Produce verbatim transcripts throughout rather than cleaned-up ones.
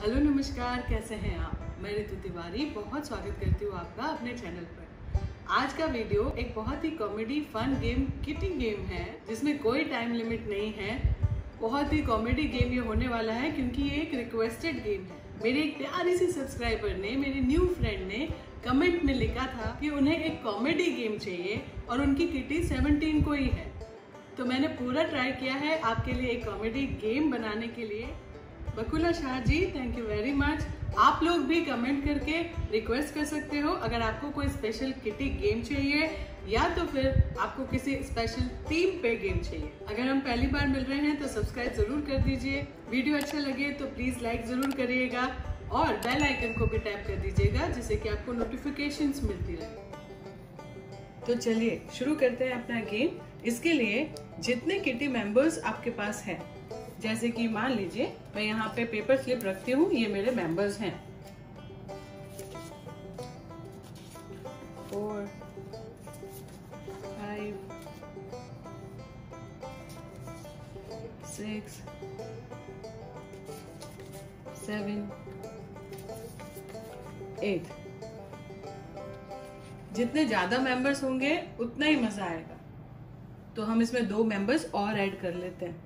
Hello नमस्कार, कैसे हैं आप? मैं ऋतु तिवारी बहुत स्वागत करती हूँ आपका अपने चैनल पर। आज का वीडियो एक बहुत ही comedy fun game kitty game है जिसमें कोई टाइम लिमिट नहीं है। बहुत ही कॉमेडी गेम ये होने वाला है क्योंकि ये एक रिक्वेस्टेड गेम है। मेरे एक प्यारी सी सब्सक्राइबर ने, मेरी न्यू फ्रेंड ने कमेंट में लिखा था कि उन्हें एक कॉमेडी गेम चाहिए और उनकी किटी सेवनटीन को ही है। तो मैंने पूरा ट्राई किया है आपके लिए एक कॉमेडी गेम बनाने के लिए। Bakula Shah ji, thank you very much. आप लोग भी कमेंट करके रिक्वेस्ट कर सकते हो अगर आपको कोई स्पेशल किटी गेम चाहिए या तो फिर आपको किसी स्पेशल थीम पे गेम चाहिए। अगर हम पहली बार मिल रहे हैं तो सब्सक्राइब जरूर कर दीजिए। वीडियो अच्छा लगे तो प्लीज लाइक जरूर करिएगा और बेल आइकन को भी टैप कर दीजिएगा जिससे कि आपको नोटिफिकेशंस मिलती रहे। तो चलिए शुरू करते हैं अपना गेम। इसके लिए जितने किटी मेंबर्स आपके पास हैं, जैसे कि मान लीजिए मैं यहाँ पे पेपर स्लिप रखती हूँ, ये मेरे मेंबर्स हैं। Four, five, six, seven, eight. जितने ज्यादा मेंबर्स होंगे उतना ही मजा आएगा। तो हम इसमें दो मेंबर्स और ऐड कर लेते हैं।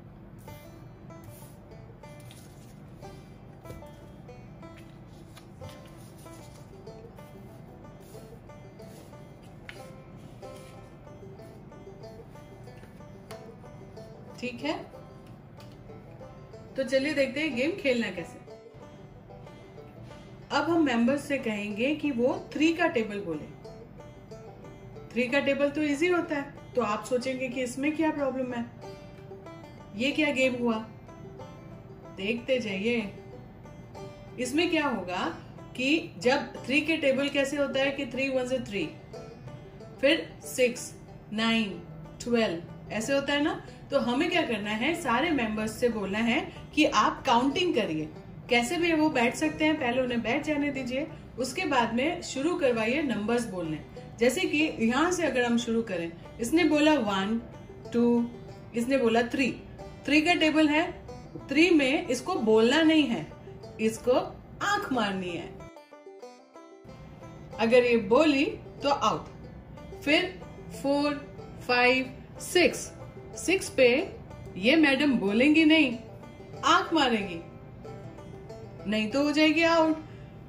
ठीक है, तो चलिए देखते हैं गेम खेलना कैसे। अब हम मेंबर्स से कहेंगे कि वो थ्री का टेबल बोले। थ्री का टेबल तो इजी होता है, तो आप सोचेंगे कि इसमें क्या प्रॉब्लम है, ये क्या गेम हुआ। देखते जाइए। इसमें क्या होगा कि जब थ्री के टेबल कैसे होता है कि थ्री वन से थ्री, फिर सिक्स, नाइन, ट्वेल्व ऐसे होता है ना। तो हमें क्या करना है, सारे मेंबर्स से बोलना है कि आप काउंटिंग करिए। कैसे भी वो बैठ सकते हैं, पहले उन्हें बैठ जाने दीजिए, उसके बाद में शुरू करवाइए नंबर्स बोलने। जैसे कि यहाँ से अगर हम शुरू करें, इसने बोला वन, टू, इसने बोला थ्री। थ्री का टेबल है, थ्री में इसको बोलना नहीं है, इसको आंख मारनी है। अगर ये बोली तो आउट। फिर फोर, फाइव, सिक्स, सिक्स पे ये मैडम बोलेंगी नहीं, आंख मारेगी, नहीं तो हो जाएगी out.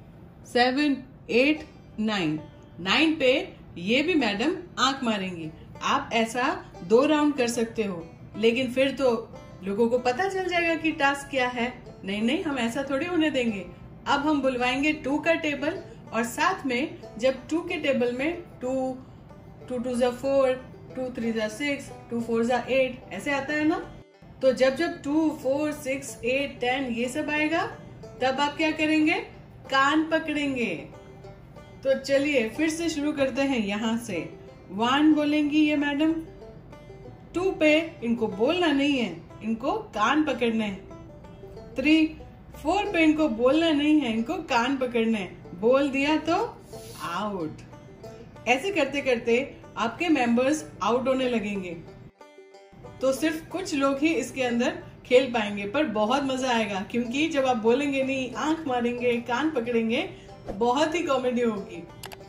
Seven, eight, nine, nine पे ये भी मैडम आंख मारेंगी। आप ऐसा दो राउंड कर सकते हो, लेकिन फिर तो लोगों को पता चल जाएगा कि टास्क क्या है। नहीं नहीं, हम ऐसा थोड़ी होने देंगे। अब हम बुलवाएंगे टू का टेबल, और साथ में जब टू के टेबल में टू, टू टू जा फोर, टू थ्री जा सिक्स, टू फोर जा एट ऐसे आता है ना। तो जब जब two, four, six, eight, ten ये सब आएगा, तब आप क्या करेंगे, कान पकड़ेंगे। तो चलिए फिर से शुरू करते हैं। यहाँ से वन बोलेंगी ये मैडम, टू पे इनको बोलना नहीं है, इनको कान पकड़ने हैं। थ्री, फोर पे इनको बोलना नहीं है, इनको कान पकड़ने हैं। बोल दिया तो आउट। ऐसे करते करते आपके मेंबर्स आउट होने लगेंगे। तो सिर्फ कुछ लोग ही इसके अंदर खेल पाएंगे, पर बहुत मजा आएगा क्योंकि जब आप बोलेंगे नहीं, आंख मारेंगे, कान पकड़ेंगे, बहुत ही कॉमेडी होगी।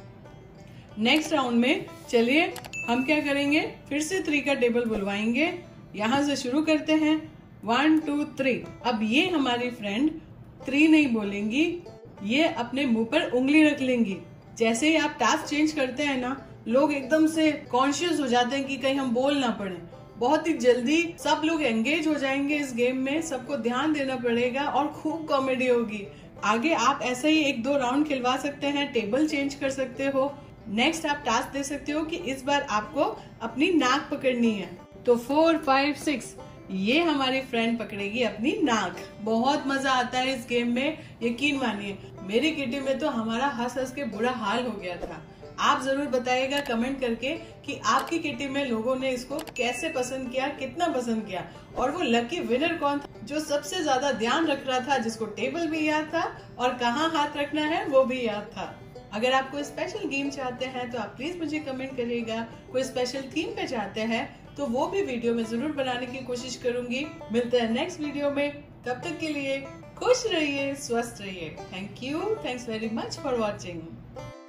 नेक्स्ट राउंड में चलिए हम क्या करेंगे, फिर से थ्री का टेबल बुलवाएंगे। यहाँ से शुरू करते हैं, वन, टू, थ्री। अब ये हमारी फ्रेंड थ्री नहीं बोलेंगी, ये अपने मुंह पर उंगली रख लेंगी। जैसे ही आप टास्क चेंज करते हैं ना, लोग एकदम से कॉन्शियस हो जाते हैं कि कहीं हम बोल ना पड़े। बहुत ही जल्दी सब लोग एंगेज हो जाएंगे इस गेम में, सबको ध्यान देना पड़ेगा और खूब कॉमेडी होगी। आगे आप ऐसे ही एक दो राउंड खिलवा सकते हैं, टेबल चेंज कर सकते हो। नेक्स्ट आप टास्क दे सकते हो कि इस बार आपको अपनी नाक पकड़नी है। तो फोर, फाइव, सिक्स ये हमारी फ्रेंड पकड़ेगी अपनी नाक। बहुत मजा आता है इस गेम में, यकीन मानिए। मेरी किटी में तो हमारा हंस हंस के बुरा हाल हो गया था। आप जरूर बताइएगा कमेंट करके कि आपकी किटी में लोगों ने इसको कैसे पसंद किया, कितना पसंद किया, और वो लकी विनर कौन था जो सबसे ज्यादा ध्यान रख रहा था, जिसको टेबल भी याद था और कहाँ हाथ रखना है वो भी याद था। अगर आप कोई स्पेशल गेम चाहते हैं तो आप प्लीज मुझे कमेंट करिएगा। कोई स्पेशल थीम पे चाहते हैं तो वो भी वीडियो में जरूर बनाने की कोशिश करूंगी। मिलते हैं नेक्स्ट वीडियो में, तब तक के लिए खुश रहिए, स्वस्थ रहिए। Thank you, thanks very much for watching.